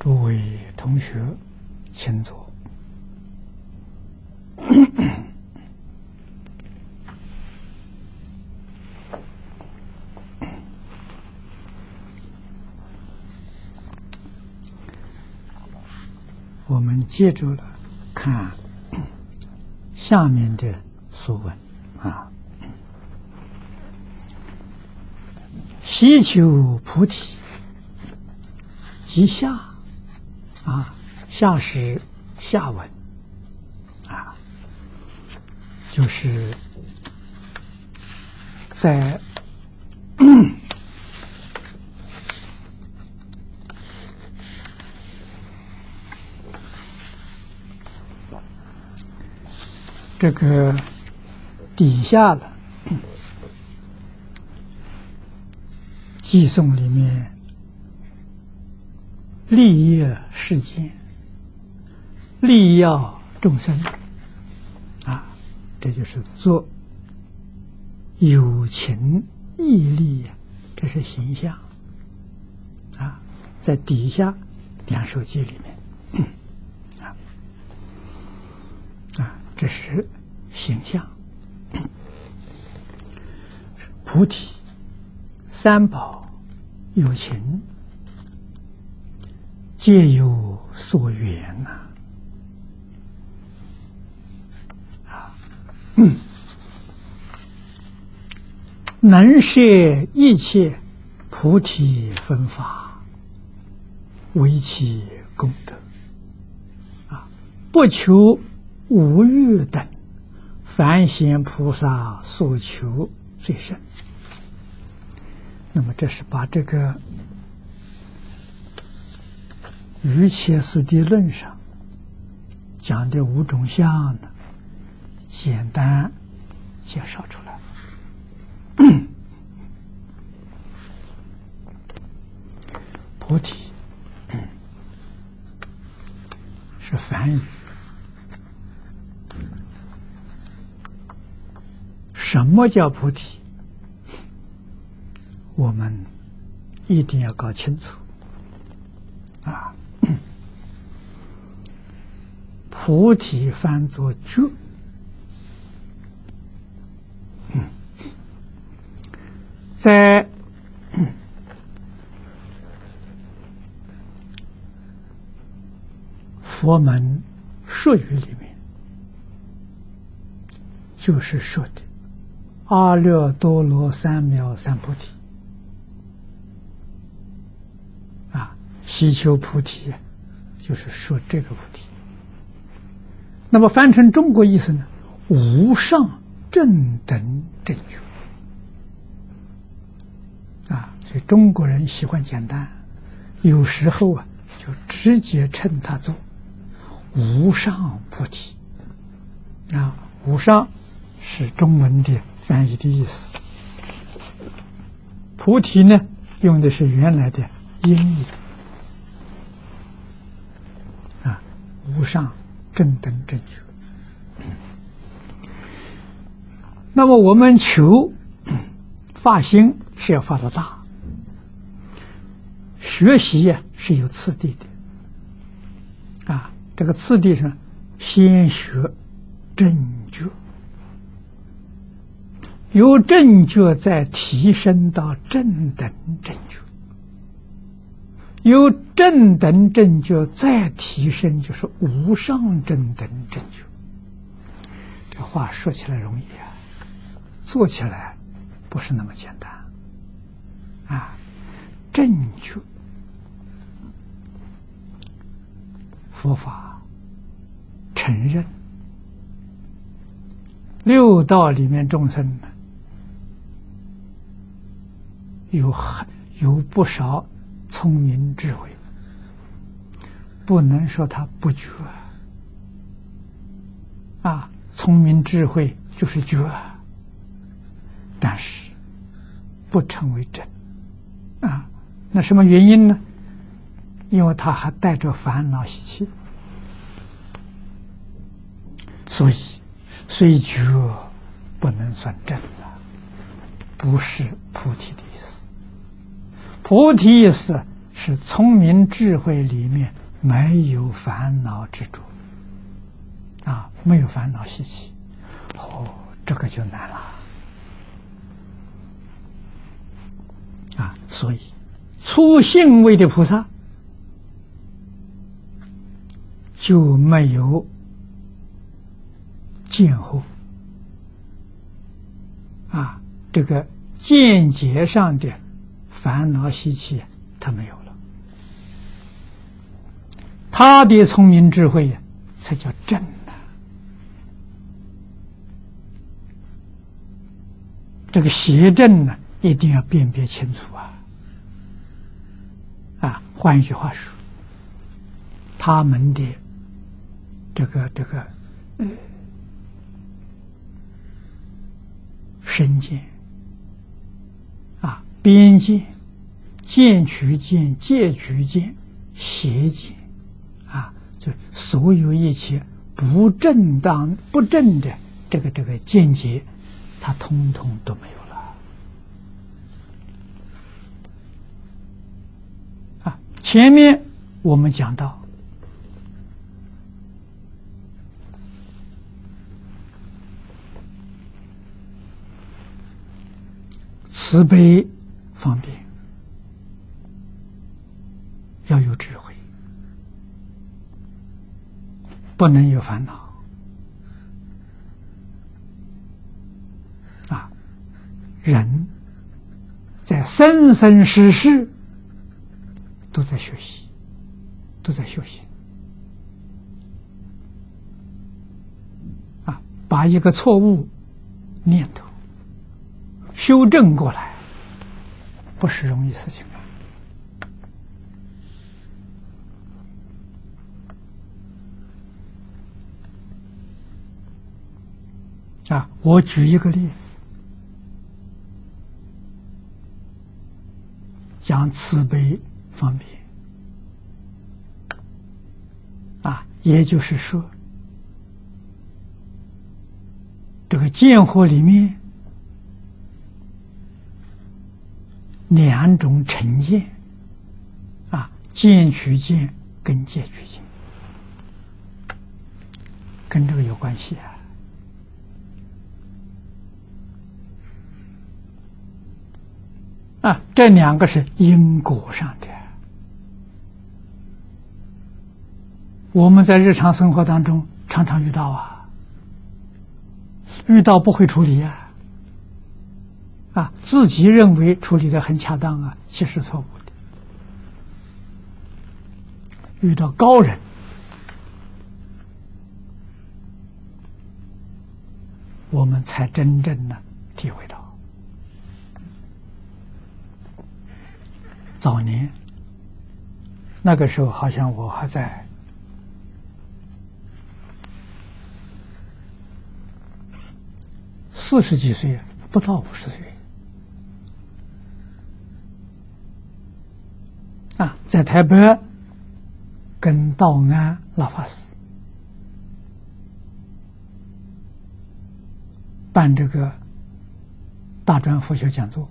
诸位同学，请坐。我们接着了看下面的书文啊。希求菩提，即下啊，下是下文啊，就是在这个底下了偈颂里面利益世间，利要众生啊，这就是做有情义利，这是形象啊，在底下两首偈里面这是形象。菩提三宝有情，皆有所缘呐能摄一切菩提分法，为其功德不求无欲等，凡贤菩萨所求最深。那么这是把这个瑜伽师地论上讲的五种相呢，简单介绍出来。菩提是梵语，什么叫菩提？我们一定要搞清楚啊！菩提翻作觉，在佛门术语里面，就是说的阿耨多罗三藐三菩提希求菩提就是说这个菩提。那么翻成中国意思呢，无上正等正觉所以中国人喜欢简单，有时候就直接称它做无上菩提无上是中文的翻译的意思，菩提呢用的是原来的音译无上正等正觉。那么我们求发心是要发到大，学习是有次第的这个次第是先学正觉，由正觉再提升到正等正觉，由正等正觉再提升，就是无上正等正觉。这话说起来容易做起来不是那么简单正觉佛法承认六道里面众生有不少聪明智慧，不能说他不觉聪明智慧就是觉，但是不成为真那什么原因呢？因为他还带着烦恼习气，所以虽觉不能算真了，不是菩提的意思。菩提意思是是聪明智慧里面没有烦恼执着，没有烦恼习气，这个就难了。所以初信位的菩萨就没有见惑，这个见解上的烦恼习气他没有了，他的聪明智慧才叫正呢。这个邪正呢，一定要辨别清楚换一句话说，他们的这个身见边见、见取见、戒取见、邪见就所有一切不正当、不正的这个见解，它通通都没有了前面我们讲到，慈悲方便要有智慧，不能有烦恼人在生生世世都在学习，都在修行把一个错误念头修正过来，不是容易事情我举一个例子，讲慈悲方便也就是说，这个见惑里面两种成见见取见跟戒取见，跟这个有关系这两个是因果上的，我们在日常生活当中常常遇到遇到不会处理自己认为处理得很恰当其实错误的。遇到高人，我们才真正的体会到。早年那个时候，好像我还在40几岁，不到50岁在台北跟道安老法师办这个大专佛学讲座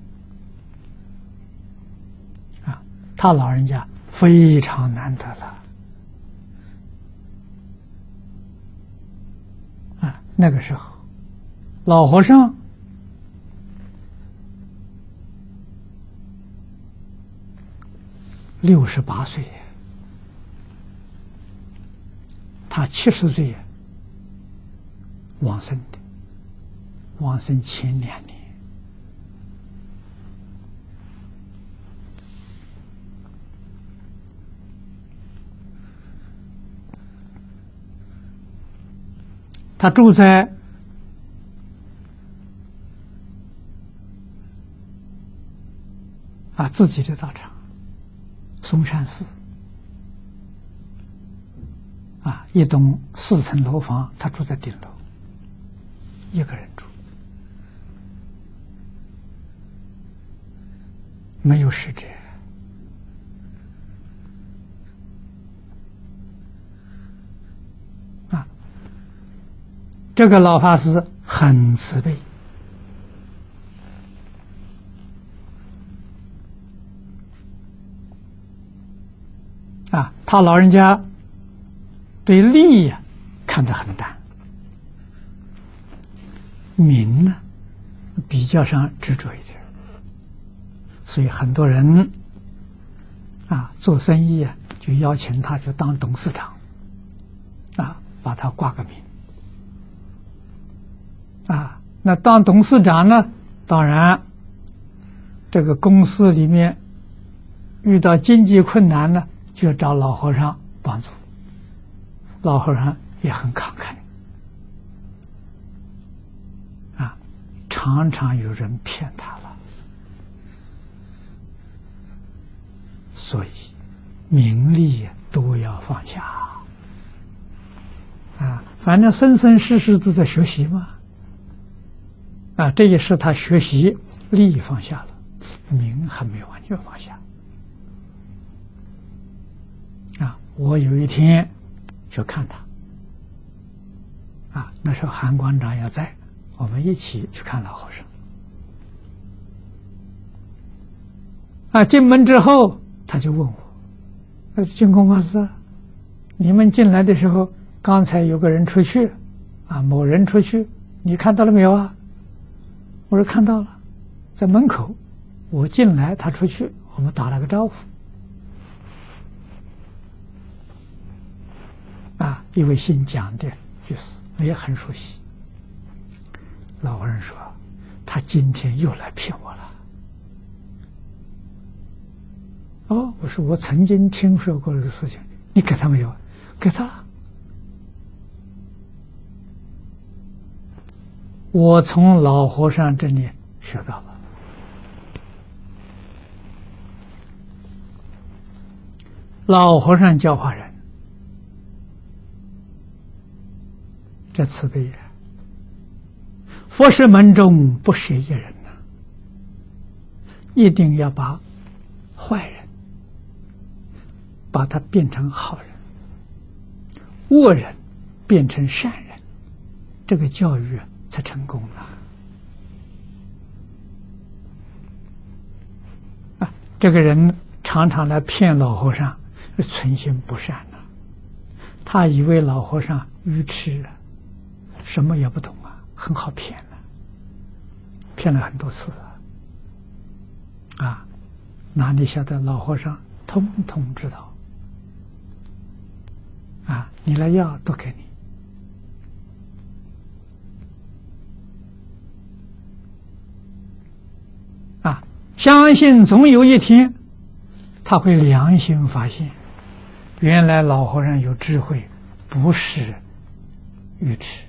他老人家非常难得了那个时候老和尚68岁，他70岁往生的，往生前2年。他住在自己的道场嵩山寺一栋4层楼房，他住在顶楼，一个人住，没有使者这个老法师很慈悲他老人家对利呀看得很淡，名呢比较上执着一点，所以很多人做生意就邀请他去当董事长，把他挂个名。那当董事长呢，当然这个公司里面遇到经济困难呢，就要找老和尚帮助，老和尚也很慷慨，常常有人骗他了，所以名利都要放下反正生生世世都在学习嘛，这也是他学习利益放下了，名还没有完全放下我有一天去看他那时候韩馆长也在，我们一起去看老和尚进门之后他就问我，净空法师，你们进来的时候刚才有个人出去某人出去，你看到了没有啊？我说看到了，在门口，我进来他出去，我们打了个招呼一位姓蒋的居士也很熟悉。老和尚说他今天又来骗我了。我说我曾经听说过这个事情，你给他没有？给他了。我从老和尚这里学到了，老和尚教化人，这慈悲佛事门中不舍一人一定要把坏人把他变成好人，恶人变成善人，这个教育才成功了。这个人常常来骗老和尚，存心不善他以为老和尚愚痴什么也不懂很好骗骗了很多次哪里晓得老和尚通通知道你来要都给你相信总有一天他会良心发现，原来老和尚有智慧，不是愚痴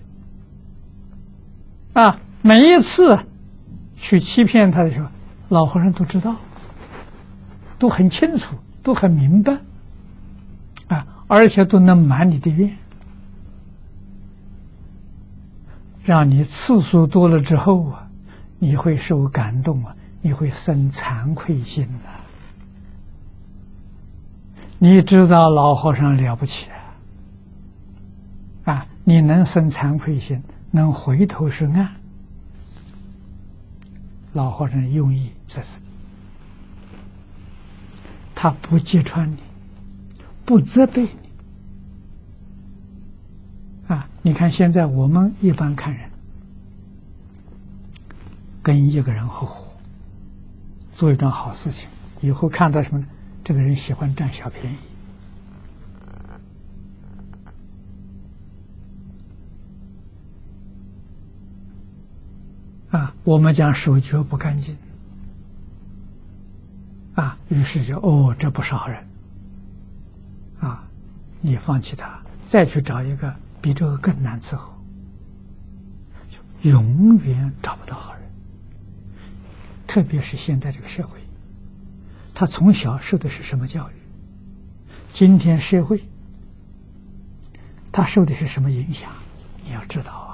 每一次去欺骗他的时候，老和尚都知道，都很清楚，都很明白而且都能满你的愿，让你次数多了之后你会受感动你会生惭愧心你知道老和尚了不起你能生惭愧心，能回头是岸，老和尚用意在此，他不揭穿你，不责备你你看现在我们一般看人，跟一个人合伙做一桩好事情，以后看到什么呢？这个人喜欢占小便宜我们讲手脚不干净于是就这不是好人你放弃他，再去找一个比这个更难伺候，永远找不到好人。特别是现在这个社会，他从小受的是什么教育？今天社会他受的是什么影响？你要知道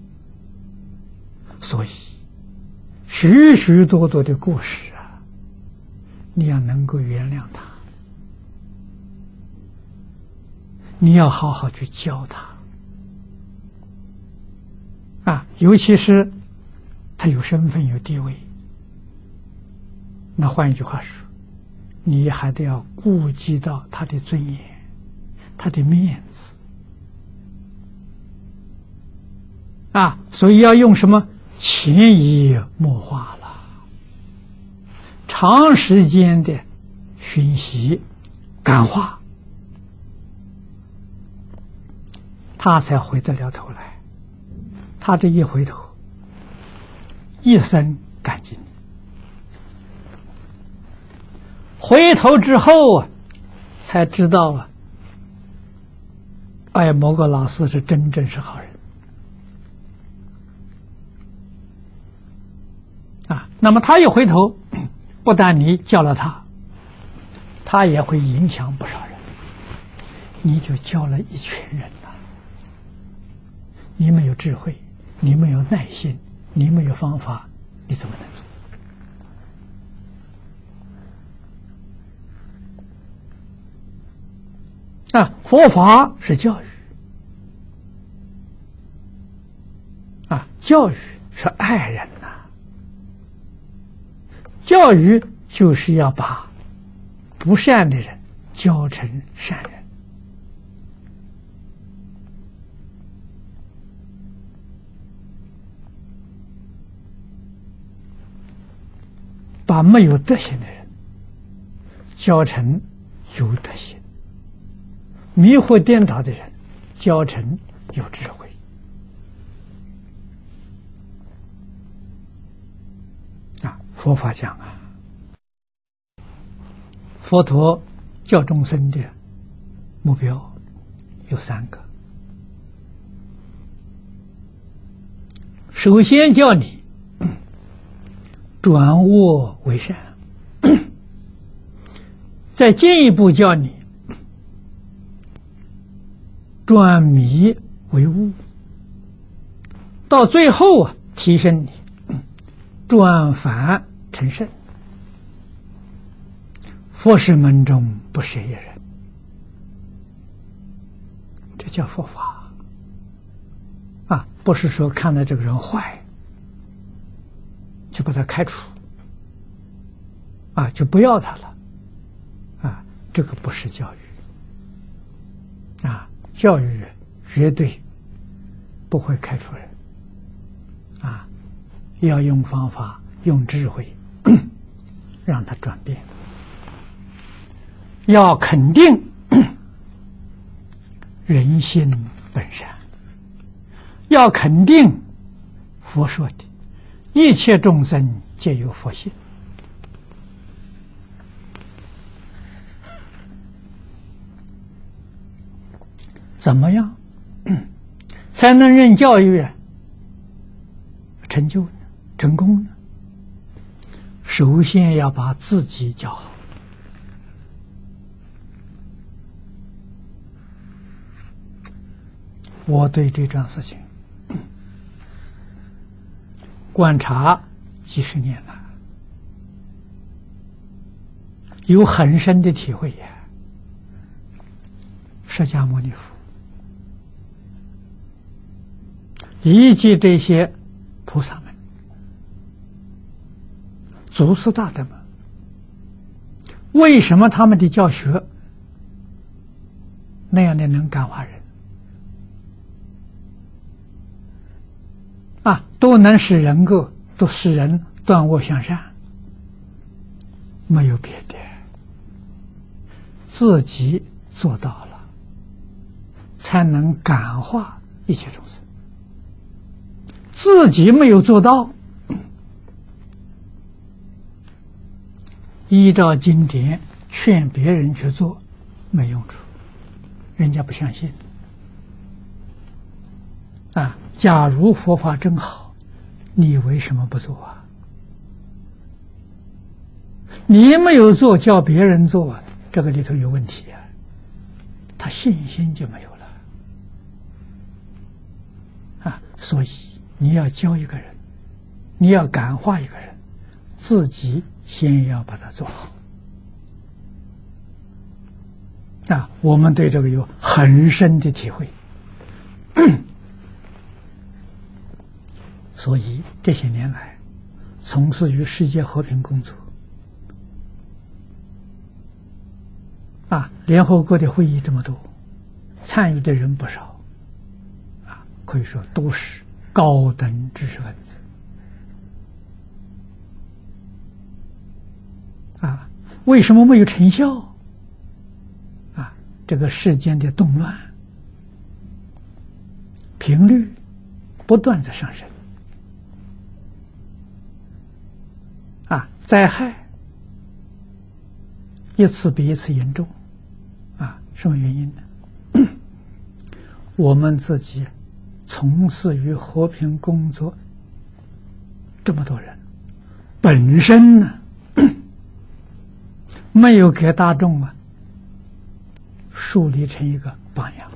所以许许多多的过失你要能够原谅他，你要好好去教他尤其是他有身份有地位，那换一句话说，你还得要顾及到他的尊严他的面子啊，所以要用什么潜移默化了，长时间的熏习感化，他才回得了头来。他这一回头，一生感激你。回头之后啊，才知道啊，哎，某个老师是真正是好人啊。那么他一回头，不但你教了他，他也会影响不少人，你就教了一群人了。你没有智慧，你没有耐心，你没有方法，你怎么能做？啊，佛法是教育，啊，教育是爱人呐，教育就是要把不善的人教成善人，把没有德行的人教成有德行。迷惑颠倒的人教成有智慧啊！佛法讲啊，佛陀教众生的目标有3个。首先叫你转恶为善，再进一步叫你转迷为悟，到最后啊，提升你转凡成圣。佛事门中不舍一人，这叫佛法啊！不是说看到这个人坏就把他开除啊，就不要他了啊，这个不是教育啊。教育绝对不会开除人啊，要用方法，用智慧让他转变，要肯定人心本善，要肯定佛说的一切众生皆有佛性。怎么样才能让教育成就呢？成功呢？首先要把自己教好。我对这桩事情观察几十年了，有很深的体会呀。释迦牟尼佛以及这些菩萨们、祖师大德们，为什么他们的教学那样的能感化人啊，都能使人断恶向善？没有别的，自己做到了，才能感化一切众生。自己没有做到，依照经典劝别人去做，没用处，人家不相信啊。假如佛法真好，你为什么不做啊？你没有做，叫别人做，这个里头有问题啊，他信心就没有了啊。所以你要教一个人，你要感化一个人，自己先要把它做好啊！我们对这个有很深的体会，所以这些年来从事于世界和平工作啊，联合国的会议这么多， 参与的人不少，可以说都是高等知识分子。为什么没有成效？这个世间的动乱频率不断在上升，灾害一次比一次严重，什么原因呢？我们自己从事于和平工作这么多人，本身呢没有给大众树立成一个榜样，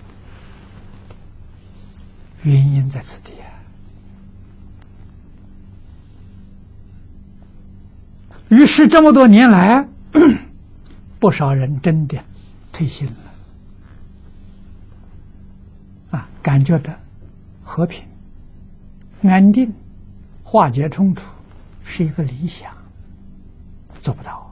原因在此地于是这么多年来，不少人真的退心了，感觉到和平、安定、化解冲突是一个理想，做不到。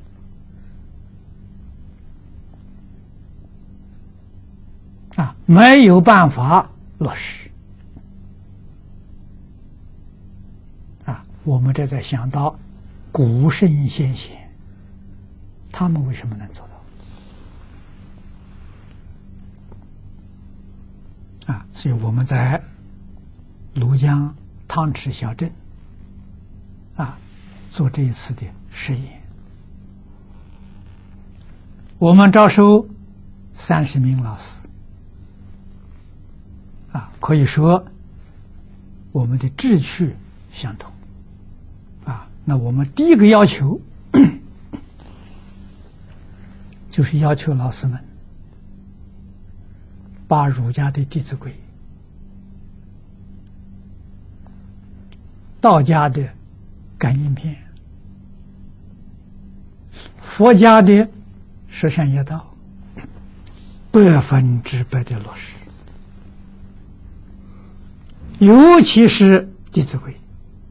没有办法落实。我们这在想到古圣先贤，他们为什么能做到？所以我们在庐江汤池小镇做这一次的实验，我们招收30名老师。可以说我们的志趣相同。那我们第一个要求就是要求老师们把儒家的《弟子规》、道家的感应篇、佛家的十善业道100%的落实，尤其是《弟子规》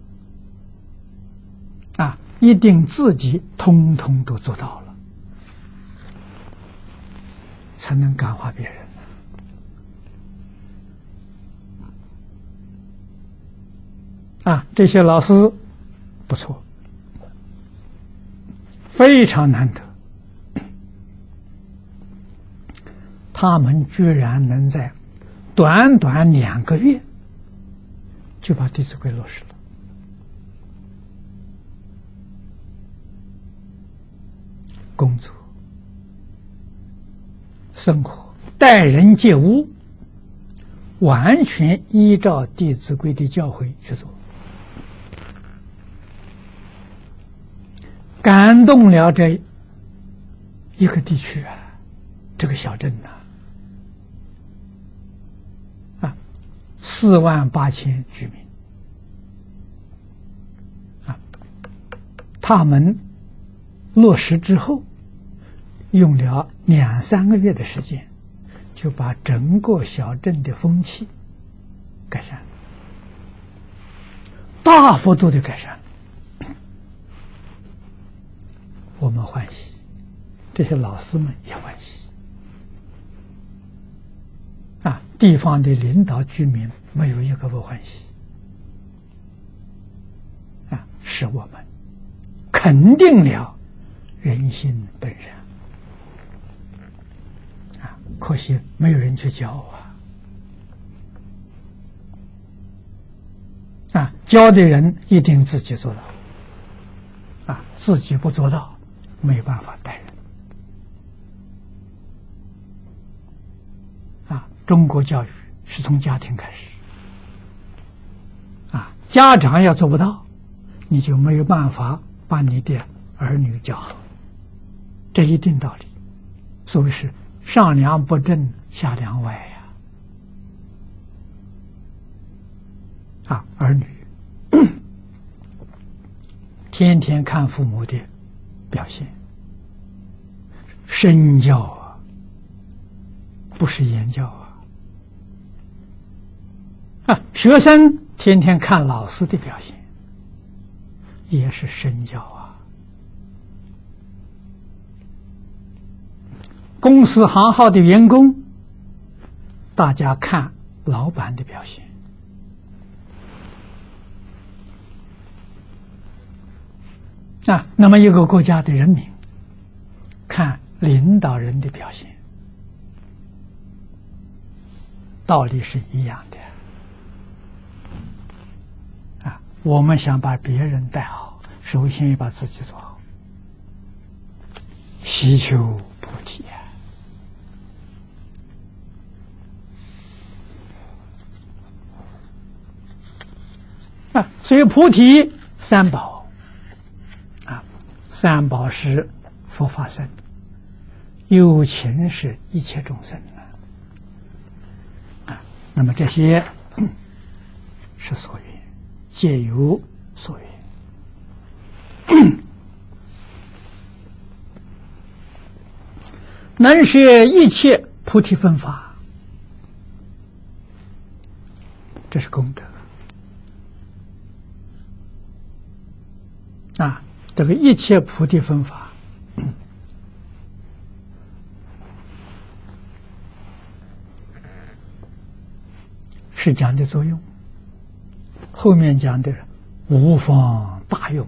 一定自己通通都做到了，才能感化别人。这些老师不错，非常难得，他们居然能在短短2个月就把《弟子规》落实了。工作、生活、待人接物，完全依照《弟子规》的教诲去做，感动了这一个地区这个小镇48000居民他们落实之后，用了2-3个月的时间，就把整个小镇的风气改善了，大幅度的改善了。我们欢喜，这些老师们也欢喜。地方的领导居民没有一个不欢喜。是我们肯定了人性本然。可惜没有人去教教的人一定自己做到，自己不做到，没有办法带人。中国教育是从家庭开始，家长要做不到，你就没有办法把你的儿女教好，这一定道理。所谓是上梁不正下梁歪儿女天天看父母的表现，身教不是言教学生天天看老师的表现，也是身教公司行号的员工大家看老板的表现。那么一个国家的人民看领导人的表现，道理是一样的。我们想把别人带好，首先要把自己做好，希求菩提所以菩提三宝三宝是佛法僧，有情是一切众生那么这些是所缘，皆有所缘。能摄一切菩提分法，这是功德这个一切菩提分法是讲的作用，后面讲的无方大用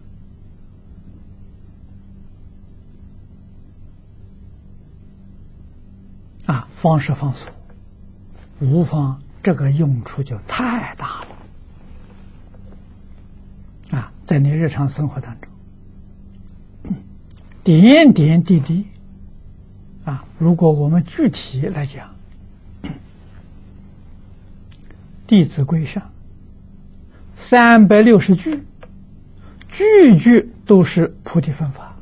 方是方所，无方这个用处就太大了在你日常生活当中点点滴滴如果我们具体来讲，《弟子规》上360句，句句都是菩提分法，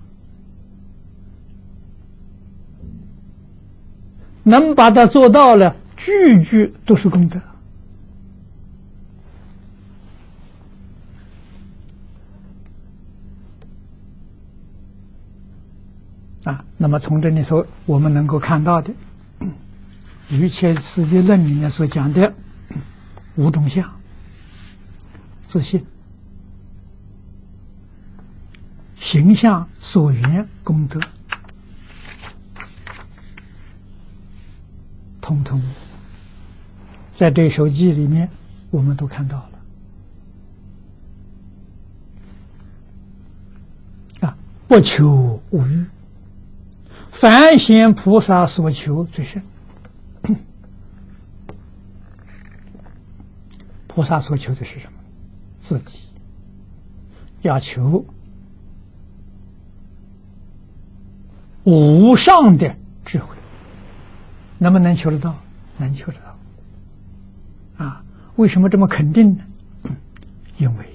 能把它做到了，句句都是功德那么从这里说，我们能够看到的《瑜伽师地论》里面所讲的5种相：自信、形象、所缘、功德，通通在这首偈里面我们都看到了不求无欲，凡贤菩萨所求最甚。菩萨所求的是什么？自己要求无上的智慧，能不能求得到？能求得到为什么这么肯定呢？因为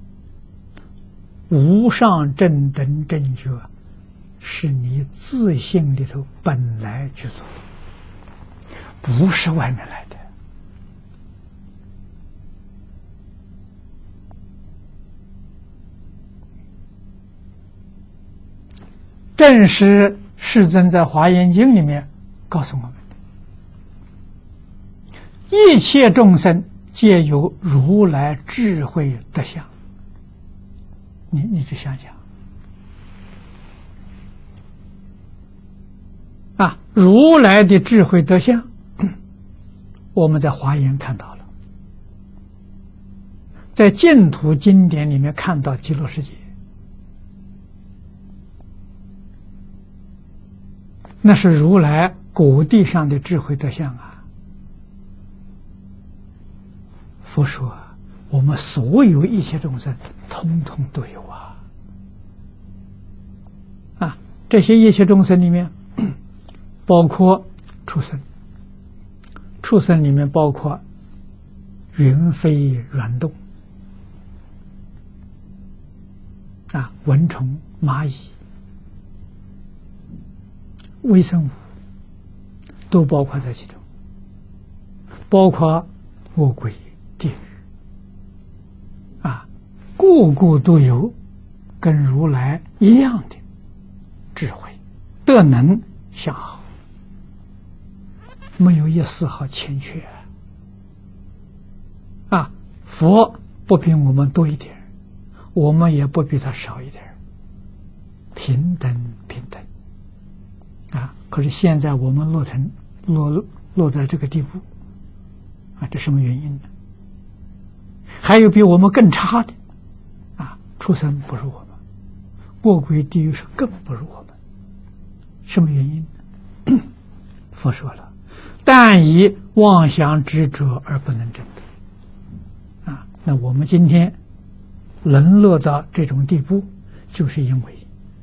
无上正等正觉是你自性里头本来具足，不是外面来的。正是世尊在《华严经》里面告诉我们的，一切众生皆有如来智慧德相。你去想想如来的智慧德相，我们在华严看到了，在净土经典里面看到极乐世界，那是如来果地上的智慧德相佛说我们所有一切众生通通都有这些一切众生里面包括畜生，畜生里面包括云飞软动蚊虫、蚂蚁、微生物都包括在其中，包括恶鬼、地狱个个都有跟如来一样的智慧德能相好，没有一丝毫欠缺佛不比我们多一点，我们也不比他少一点，平等平等可是现在我们落在这个地步啊，这什么原因呢？还有比我们更差的啊，畜生不如我们，恶鬼地狱是更不如我们，什么原因呢？佛说了，但以妄想执着而不能证得啊。那我们今天沦落到这种地步，就是因为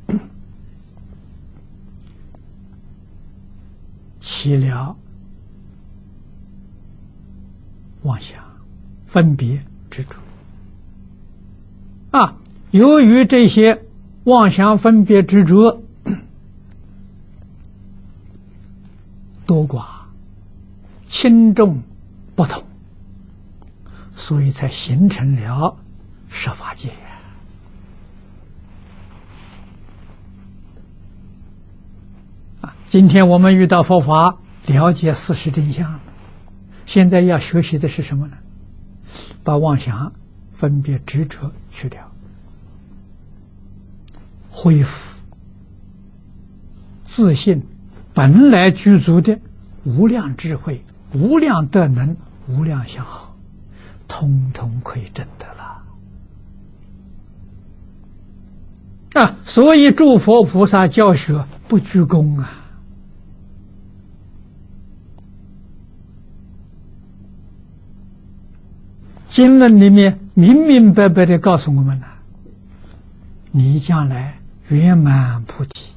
起了妄想、分别、执着啊。由于这些妄想、分别、执着多寡、轻重不同，所以才形成了十法界。今天我们遇到佛法，了解事实真相了。现在要学习的是什么呢？把妄想、分别、执着去掉，恢复自信本来具足的无量智慧、无量德能、无量相好，通通可以证得了啊！所以诸佛菩萨教学不居功啊。经论里面明明白白的告诉我们了，你将来圆满菩提，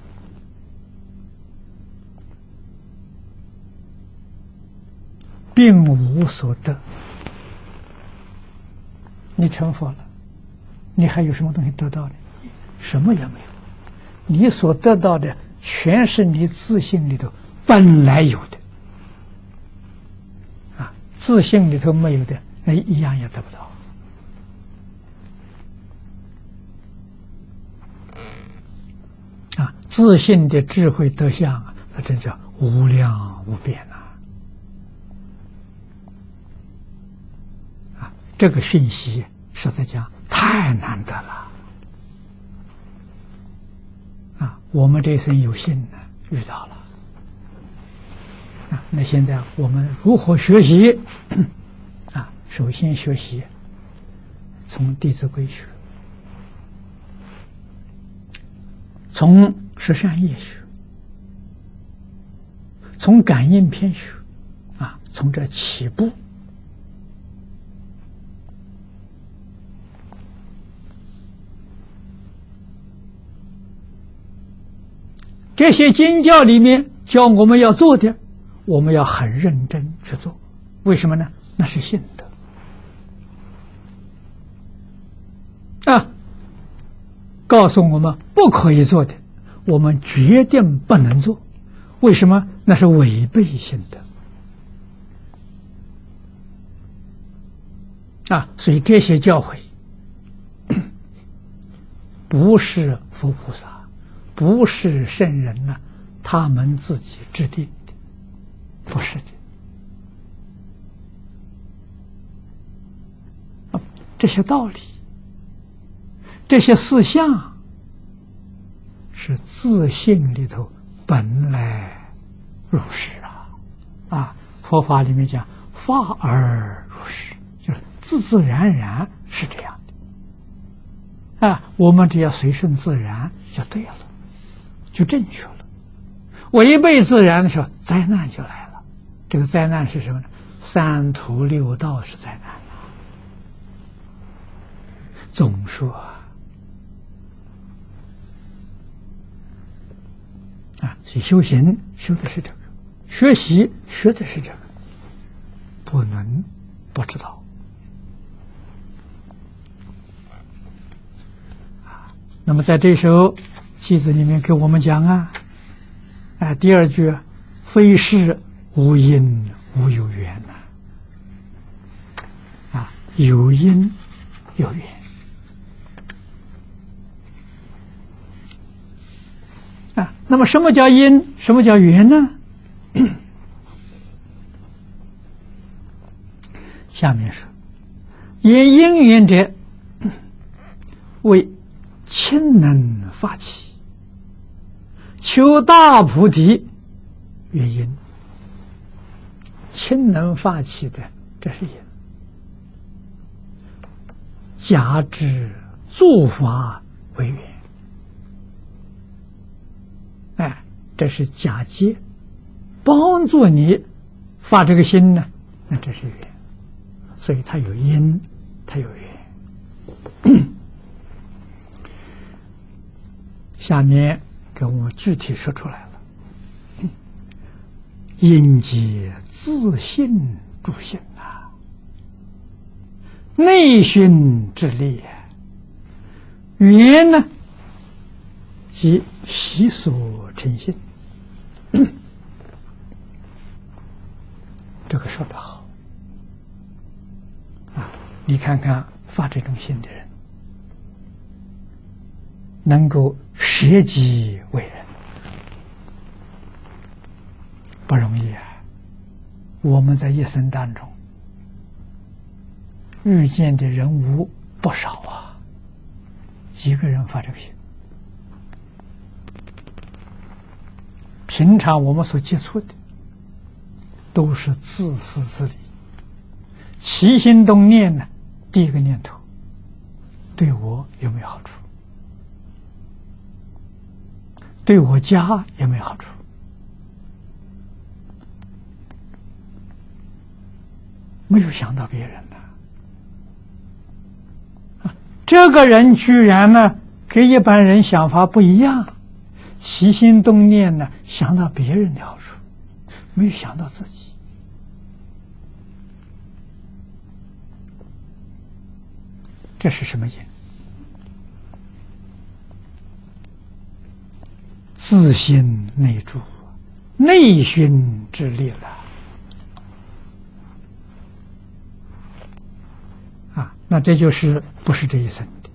并无所得。你成佛了，你还有什么东西得到的？什么也没有。你所得到的全是你自性里头本来有的啊，自性里头没有的，那一样也得不到啊！自信的智慧德相啊，那真叫无量无边啊！这个讯息实在讲太难得了啊！我们这一生有幸呢遇到了啊！那现在我们如何学习啊？首先学习从《弟子规》学，从十善业学，从感应篇学啊，从这起步。这些经教里面教我们要做的，我们要很认真去做。为什么呢？那是信德啊！告诉我们不可以做的，我们决定不能做。为什么？那是违背信德啊！所以这些教诲不是佛菩萨，不是圣人呢，他们自己制定的，不是的。这些道理，这些事项，是自性里头本来如是啊！佛法里面讲法而如是，就是自自然然是这样的啊！我们只要随顺自然就对了，就正确了。违背自然的时候，灾难就来了。这个灾难是什么呢？三途六道是灾难。总说啊，所以修行修的是这个，学习学的是这个，不能不知道啊。那么在这首偈子里面给我们讲啊，第二句非是无因无有缘啊，有因有缘。那么什么叫因，什么叫缘呢？下面说，言因缘者，为亲能发起，求大菩提，曰因亲能发起的，这是因。假之诸法为缘，哎，这是假借帮助你发这个心呢，那这是缘，所以它有因，它有缘。下面给我们具体说出来了：因皆自性助性啊，内心之力，缘呢，即习所成性。这个说得好啊！你看看发这种心的人，能够舍己为人，不容易啊！我们在一生当中遇见的人物不少啊，几个人发这个心？平常我们所接触的都是自私自利，起心动念呢，第一个念头对我有没有好处，对我家有没有好处，没有想到别人呢。这个人居然呢跟一般人想法不一样，起心动念呢想到别人的好处，没有想到自己。这是什么因？自心内住，内熏之力了啊！那这就是不是这一生的，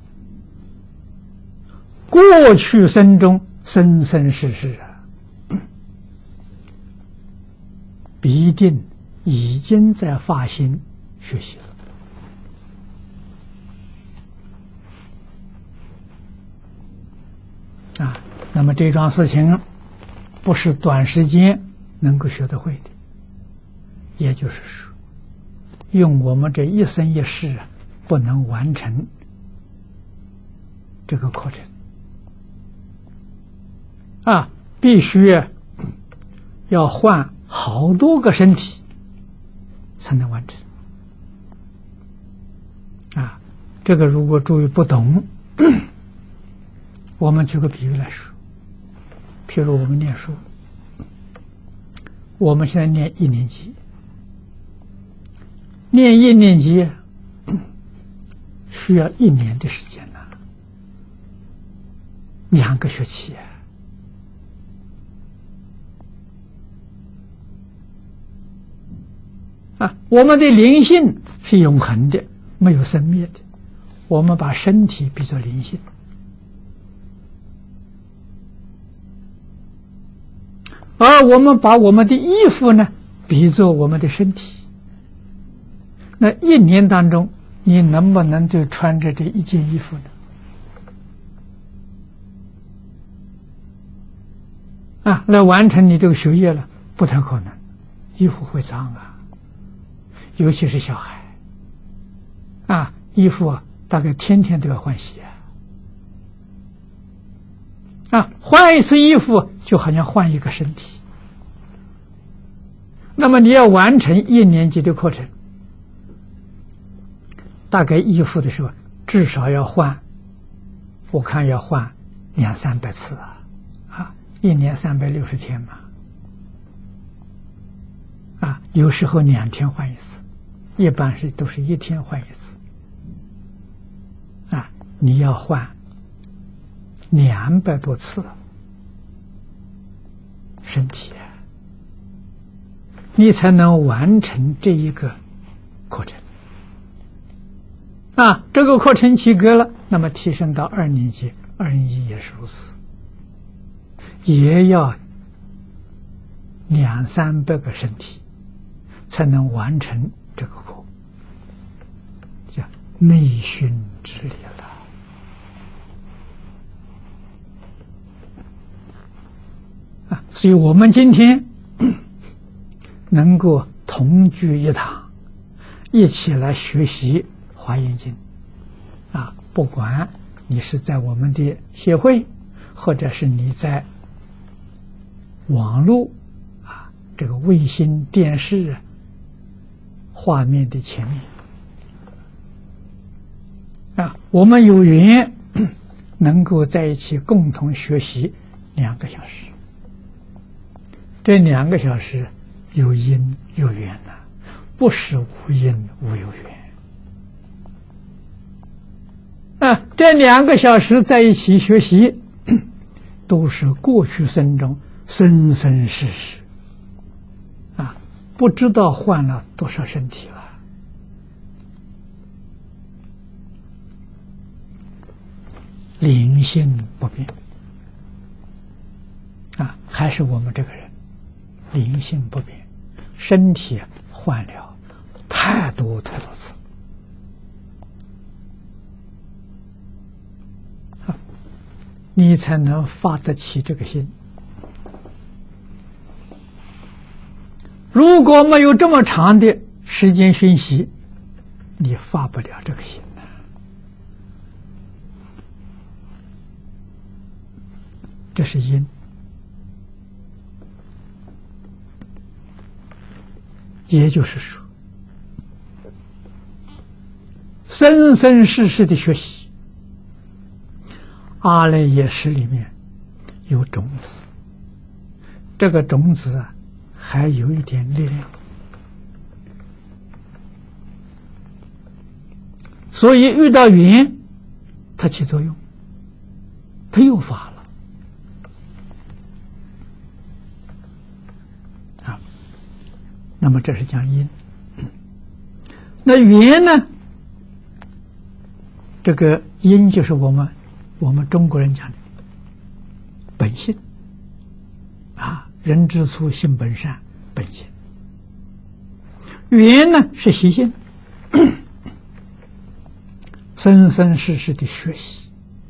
过去生中生生世世啊，必定已经在发心学习了。啊，那么这桩事情不是短时间能够学得会的，也就是说，用我们这一生一世不能完成这个课程啊，必须要换好多个身体才能完成啊。这个如果诸位不懂，我们举个比喻来说，譬如我们念书，我们现在念一年级，念一年级需要1年的时间呢，2个学期啊！我们的灵性是永恒的，没有生灭的，我们把身体比作灵性。而我们把我们的衣服呢比作我们的身体，那1年当中你能不能就穿着这一件衣服呢？啊，来完成你这个学业了，不太可能，衣服会脏啊，尤其是小孩啊，衣服啊大概天天都要换洗啊，换一次衣服就好像换一个身体。那么你要完成1年级的课程，大概衣服的时候至少要换，我看要换200-300次啊，1年360天嘛，啊，有时候2天换一次，一般都是1天换一次啊，你要换200多次身体，你才能完成这一个课程啊。这个课程及格了，那么提升到2年级，2年级也是如此，也要200-300个身体才能完成这个课，叫内熏之力了。所以我们今天能够同居一堂，一起来学习《华严经》啊！不管你是在我们的协会，或者是你在网络啊，这个卫星电视画面的前面啊，我们有缘能够在一起共同学习2个小时。这2个小时有因有缘呐，不是无因无有缘啊！这2个小时在一起学习，都是过去生中生生世世啊，不知道换了多少身体了。灵性不变啊，还是我们这个人灵性不变，身体换了太多太多次啊，你才能发得起这个心。如果没有这么长的时间熏习，你发不了这个心。这是因，也就是说，生生世世的学习，阿赖耶识里面有种子，这个种子啊，还有一点力量，所以遇到缘，它起作用，它又发了。那么这是讲因，那缘呢？这个因就是我们中国人讲的本性啊，人之初性本善，本性。缘呢是习性，生生世世的学习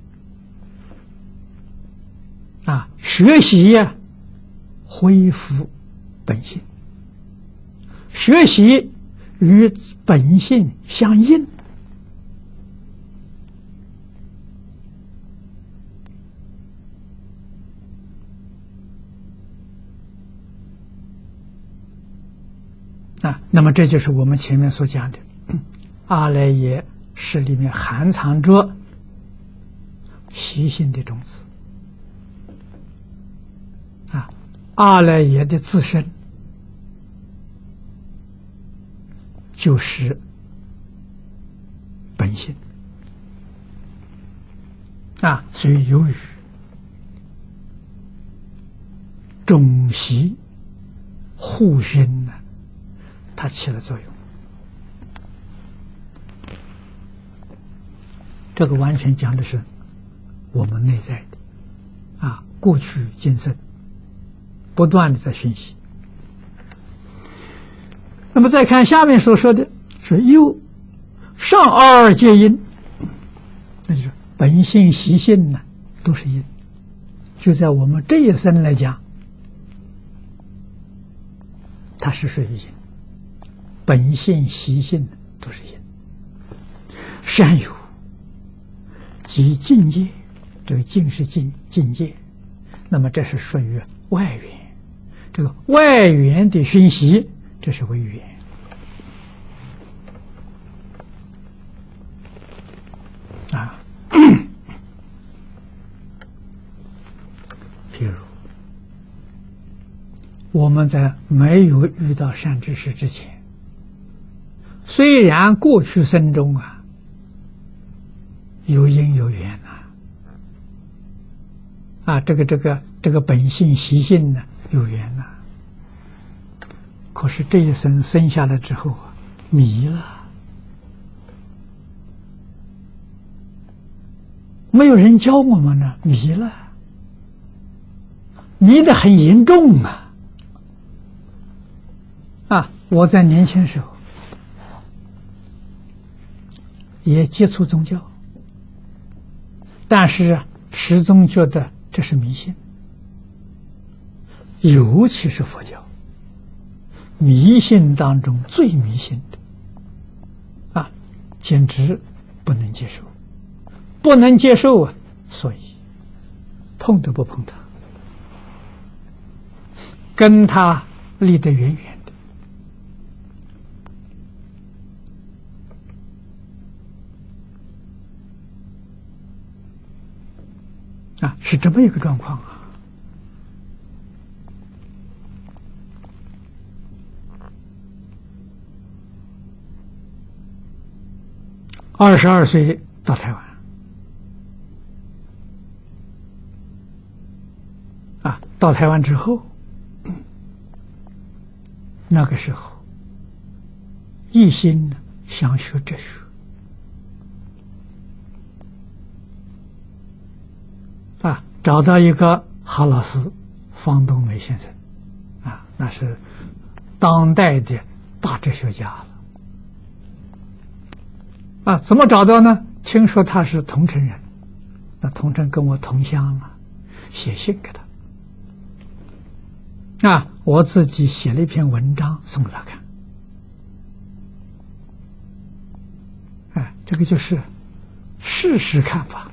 啊，学习呀，恢复本性。学习与本性相应啊，那么这就是我们前面所讲的阿赖耶识里面含藏着习性的种子啊，阿赖耶的自身就是本性啊，所以由于种习互熏呢，它起了作用。这个完全讲的是我们内在的啊，过去今生不断的在熏习。那么再看下面所说的是又上二皆因，那就是本性习性呢都是因，就在我们这一生来讲，它是属于因，本性习性都是因。善有即境界，这个境是境界，那么这是属于外缘，这个外缘的熏习，这是为缘啊。譬如我们在没有遇到善知识之前，虽然过去生中啊有因有缘啊，这个本性习性呢有缘呐，可是这一生生下来之后啊，迷了，没有人教我们呢，迷了，迷得很严重啊！我在年轻时候也接触宗教，但是始终觉得这是迷信，尤其是佛教， 迷信当中最迷信的啊，简直不能接受，不能接受啊！所以碰都不碰他，跟他离得远远的啊，是这么一个状况啊。22岁到台湾，啊，到台湾之后，那个时候一心想学哲学，啊，找到一个好老师方东梅先生，啊，那是当代的大哲学家了。啊，怎么找到呢？听说他是桐城人，那桐城跟我同乡嘛，写信给他。啊，我自己写了一篇文章送给他看。哎，这个就是事实看法。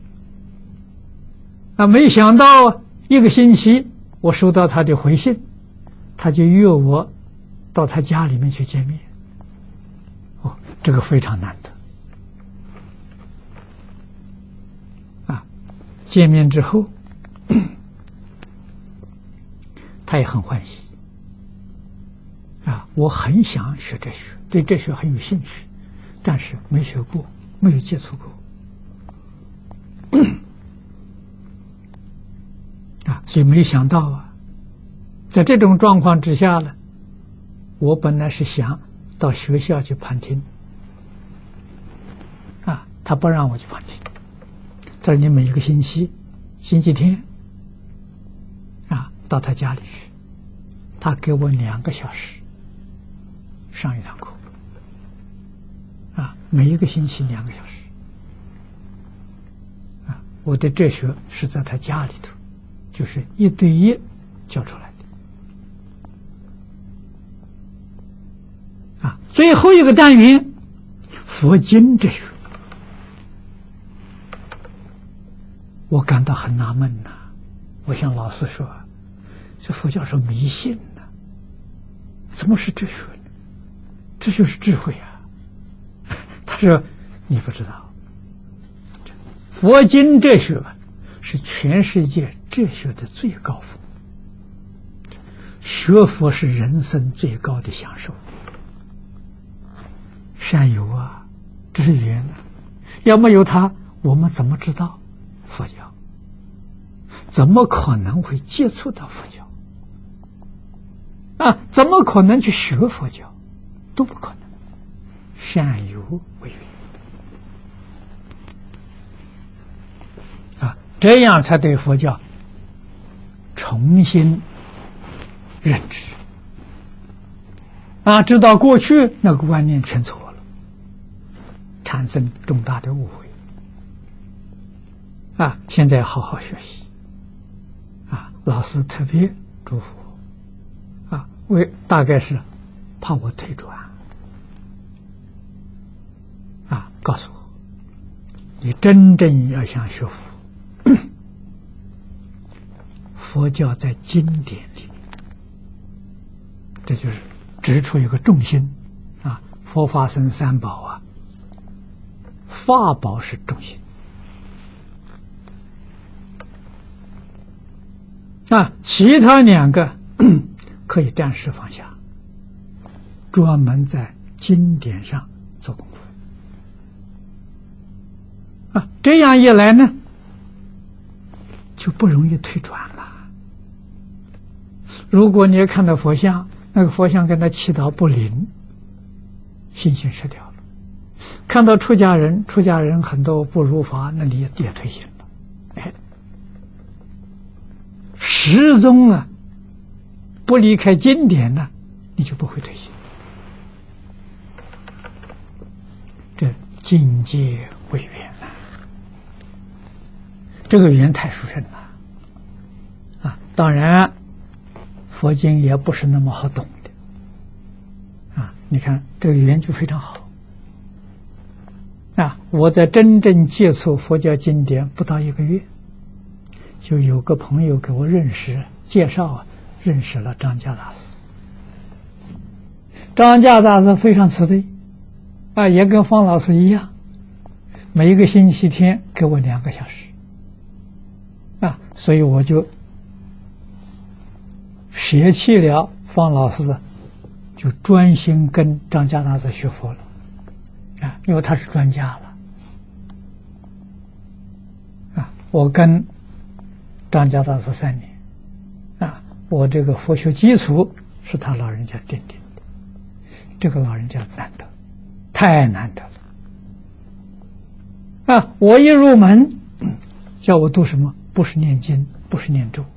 啊，没想到一个星期，我收到他的回信，他就约我到他家里面去见面。哦，这个非常难得。见面之后，他也很欢喜啊！我很想学哲学，对哲学很有兴趣，但是没学过，没有接触过啊！所以没想到啊，在这种状况之下呢，我本来是想到学校去旁听啊，他不让我去旁听。这你每一个星期星期天啊，到他家里去，他给我2个小时上一堂课啊，每一个星期2个小时啊。我的哲学是在他家里头，就是1对1教出来的啊。最后一个单元佛经哲学，我感到很纳闷呐，我向老师说：“这佛教是迷信呢，怎么是哲学呢？哲学是智慧啊。”他说：“你不知道，佛经哲学是全世界哲学的最高峰，学佛是人生最高的享受。善有啊，这是缘啊，要没有它，我们怎么知道佛教？怎么可能会接触到佛教啊？怎么可能去学佛教？都不可能。善有为缘啊，这样才对佛教重新认知啊，知道过去那个观念全错了，产生重大的误会啊！现在好好学习啊！老师特别嘱咐我啊，大概是怕我退转啊，告诉我，你真正要想学佛，佛教在经典里，这就是指出一个重心啊，佛法僧三宝啊，法宝是重心啊，其他2个可以暂时放下，专门在经典上做功夫啊，这样一来呢，就不容易退转了。如果你看到佛像，那个佛像跟他祈祷不灵，信心失掉了；看到出家人很多不如法，那你也退心了。哎，始终啊不离开经典呢，你就不会退心。这境界为缘呐，这个缘太殊胜了啊！当然，佛经也不是那么好懂的你看这个缘就非常好。我在真正接触佛教经典不到1个月，就有个朋友给我介绍认识了张家大师。张家大师非常慈悲，也跟方老师一样，每一个星期天给我2个小时，所以我就舍弃了方老师，就专心跟张家大师学佛了，因为他是专家了。我跟张家大师3年，我这个佛学基础是他老人家奠定的，这个老人家难得，太难得了。我一入门，叫我读什么？不是念经，不是念咒，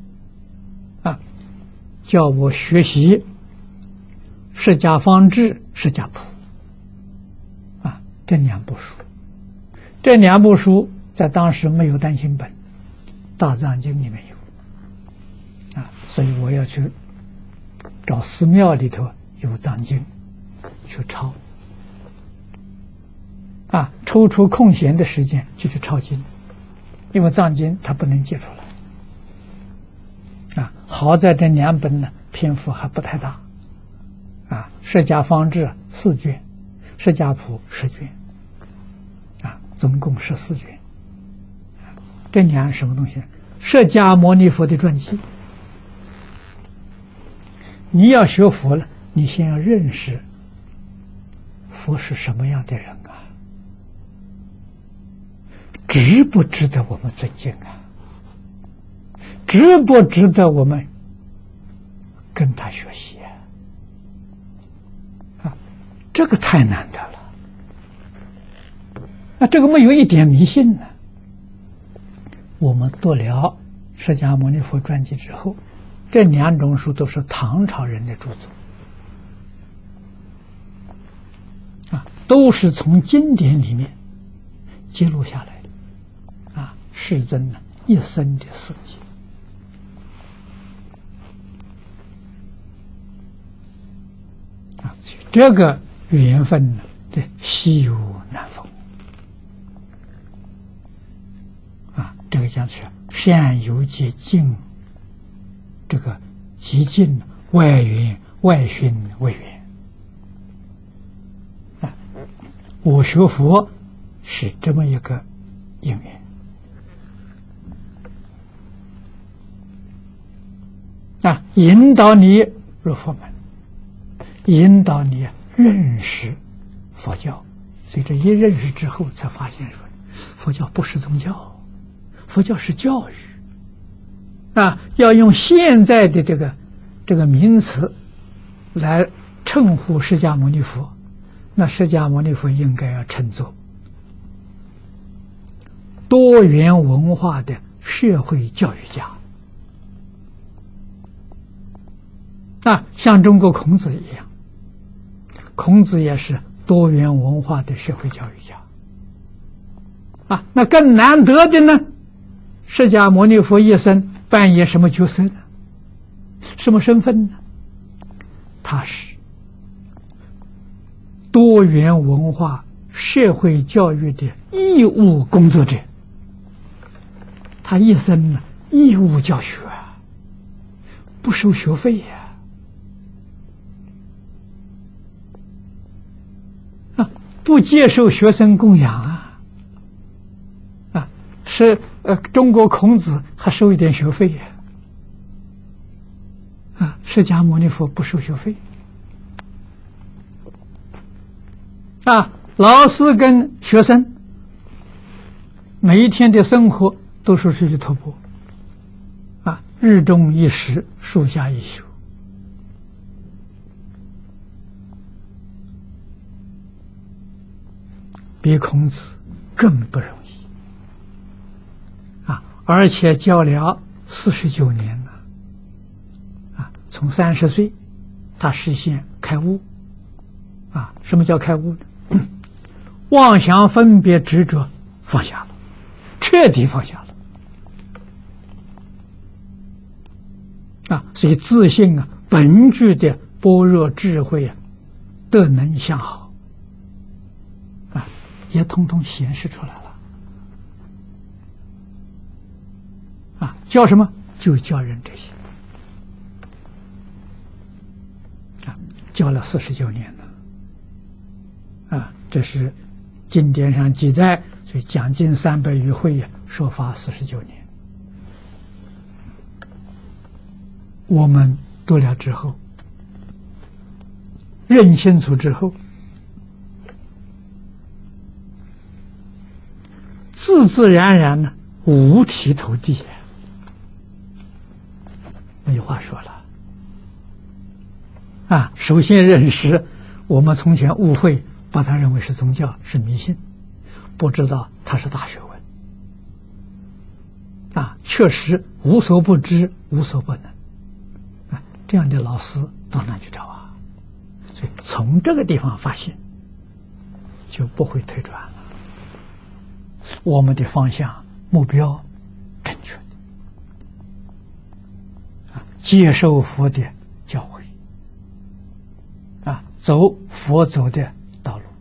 叫我学习释迦方志、释迦谱，这2部书。这2部书在当时没有单行本，大藏经里面有，所以我要去找寺庙里头有藏经去抄，抽出空闲的时间就去抄经，因为藏经它不能借出来，好在这2本呢篇幅还不太大，释迦方志4卷，释迦谱10卷，总共14卷。这2什么东西？释迦牟尼佛的传记。你要学佛了，你先要认识佛是什么样的人值不值得我们尊敬值不值得我们跟他学习这个太难得了。这个没有一点迷信呢。我们读了释迦牟尼佛传记之后，这2种书都是唐朝人的著作，都是从经典里面记录下来的，世尊一生的事迹。这个缘分呢，稀有难逢。这个讲是善有结境，这个极尽外缘外熏为缘。我学佛是这么一个因缘，引导你入佛门，引导你认识佛教。所以这一认识之后，才发现说，佛教不是宗教。佛教是教育，要用现在的这个名词来称呼释迦牟尼佛，那释迦牟尼佛应该要称作多元文化的社会教育家。像中国孔子一样，孔子也是多元文化的社会教育家。那更难得的呢，释迦牟尼佛一生扮演什么角色呢？什么身份呢？他是多元文化社会教育的义务工作者，他一生呢义务教学，不收学费不接受学生供养是中国孔子还收一点学费释迦牟尼佛不收学费老师跟学生每一天的生活都是出去徒步日中一时，树下一宿，比孔子更不容易而且教了49年了从30岁他实现开悟什么叫开悟呢？妄想分别执着放下了，彻底放下了所以自信本具的般若智慧德能相好啊，也统统显示出来了啊。教什么？就教人这些啊，教了49年了啊，这是经典上记载，所以将近300余回呀，说法49年。我们读了之后，认清楚之后，自自然然呢，五体投地，没有话说了啊。首先认识我们从前误会，把它认为是宗教，是迷信，不知道它是大学问啊，确实无所不知，无所不能啊。这样的老师到哪去找啊？所以从这个地方发现，就不会退转了。我们的方向目标正确的啊，接受佛的教诲啊，走佛走的道路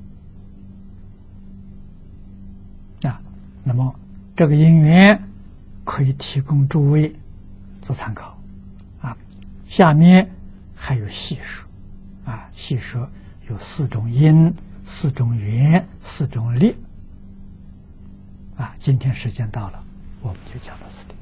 啊。那么这个因缘可以提供诸位做参考啊。下面还有细说啊，细说有4种因、4种缘、4种力啊。今天时间到了，我们就讲到这里。